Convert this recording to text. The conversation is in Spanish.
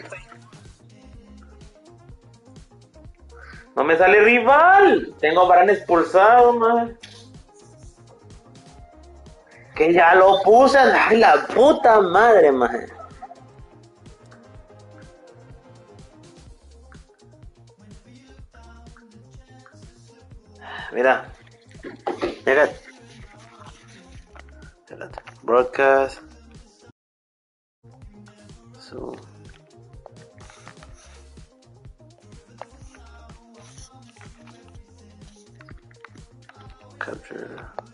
No me sale rival. Tengo Varane expulsado, man. Que ya lo puse. Ay, la puta madre, man. Mira. Mira. Broadcast. So. Capture.